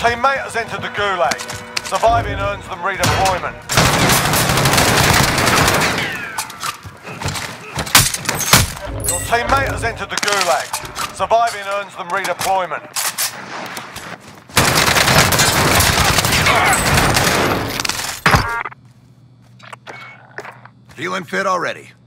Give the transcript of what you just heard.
teammate has entered the gulag. Surviving earns them redeployment. Your teammate has entered the gulag. Surviving earns them redeployment. Feeling fit already.